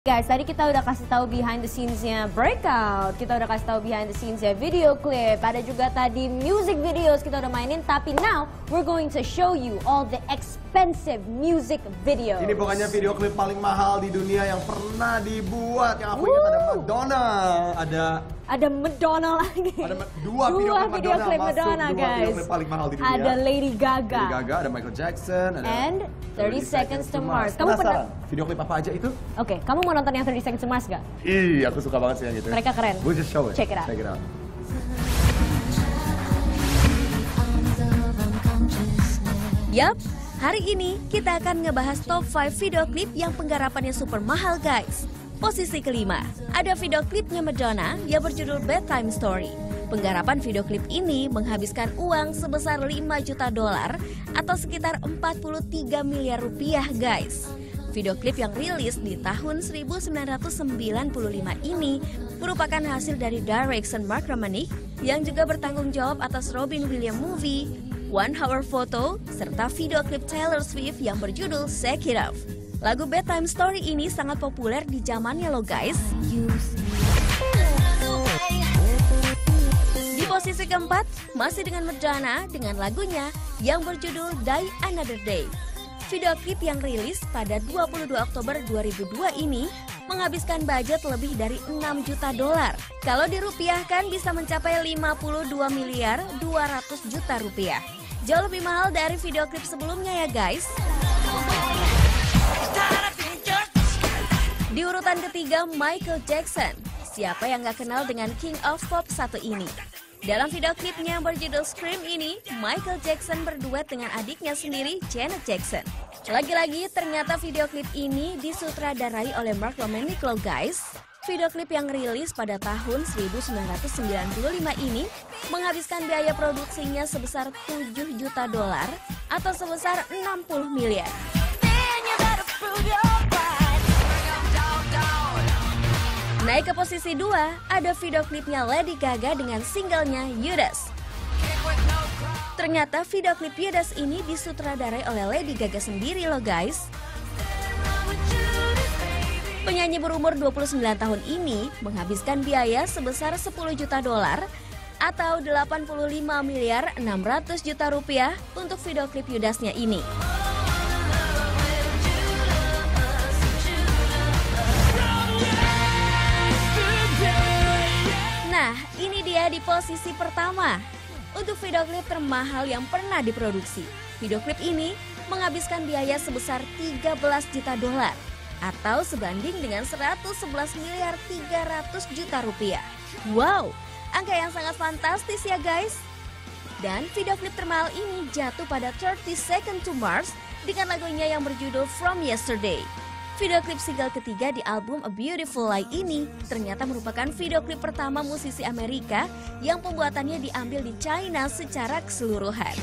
Guys, tadi kita udah kasih tahu behind the scenes-nya Breakout, kita udah kasih tahu behind the scenes-nya video clip, ada juga tadi music videos kita udah mainin, tapi now we're going to show you all the expensive music videos. Ini bukannya video klip paling mahal di dunia yang pernah dibuat. Yang aku ingat ada Madonna, ada Madonna lagi. Ada dua video klip Madonna, guys. Video klip paling mahal di dunia. Ada Lady Gaga. Ada Michael Jackson, ada and 30 Seconds to Mars. Kamu pernah video klip apa aja itu? Oke, kamu mau nonton yang 30 Seconds to Mars gak? Ih, aku suka banget sih yang gitu. Mereka keren. We'll just show it. Check it out. Yap, hari ini kita akan ngebahas top 5 video klip yang penggarapannya super mahal, guys. Posisi kelima, ada video klipnya Madonna yang berjudul Bedtime Story. Penggarapan video klip ini menghabiskan uang sebesar 5 juta dolar atau sekitar 43 miliar rupiah, guys. Video klip yang rilis di tahun 1995 ini merupakan hasil dari direction Mark Romanek yang juga bertanggung jawab atas Robin Williams Movie, One Hour Photo, serta video klip Taylor Swift yang berjudul Shake It Off. Lagu Bedtime Story ini sangat populer di zamannya loh, guys. Di posisi keempat, masih dengan Madonna dengan lagunya yang berjudul Die Another Day. Video klip yang rilis pada 22 Oktober 2002 ini menghabiskan budget lebih dari 6 juta dolar. Kalau dirupiahkan bisa mencapai 52 miliar 200 juta rupiah. Jauh lebih mahal dari video klip sebelumnya ya, guys. Di urutan ketiga, Michael Jackson. Siapa yang gak kenal dengan King of Pop satu ini? Dalam video klipnya berjudul Scream ini, Michael Jackson berduet dengan adiknya sendiri, Janet Jackson. Lagi-lagi, ternyata video klip ini disutradarai oleh Mark Romanek loh, guys. Video klip yang rilis pada tahun 1995 ini menghabiskan biaya produksinya sebesar 7 juta dolar atau sebesar 60 miliar. Naik ke posisi 2, ada video klipnya Lady Gaga dengan singlenya Judas. Ternyata video klip Judas ini disutradarai oleh Lady Gaga sendiri loh, guys. Penyanyi berumur 29 tahun ini menghabiskan biaya sebesar 10 juta dolar atau 85 miliar 600 juta rupiah untuk video klip Judasnya ini. Nah, ini dia di posisi pertama untuk video klip termahal yang pernah diproduksi. Video klip ini menghabiskan biaya sebesar 13 juta dolar atau sebanding dengan 111 miliar 300 juta rupiah. Wow, angka yang sangat fantastis ya, guys. Dan video klip termahal ini jatuh pada 30 Seconds to Mars dengan lagunya yang berjudul From Yesterday. Video klip single ketiga di album A Beautiful Lie ini ternyata merupakan video klip pertama musisi Amerika yang pembuatannya diambil di China secara keseluruhan.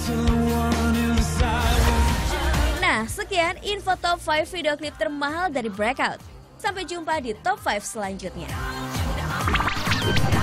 Nah, sekian info top 5 video klip termahal dari Breakout. Sampai jumpa di top 5 selanjutnya.